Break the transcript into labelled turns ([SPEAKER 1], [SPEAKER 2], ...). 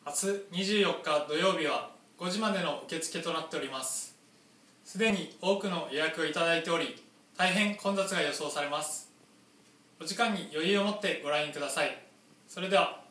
[SPEAKER 1] 明日24日土曜日は5時までの受付となっております。すでに多くの予約をいただいており、大変混雑が予想されます。お時間に余裕を持ってご来院ください。それでは。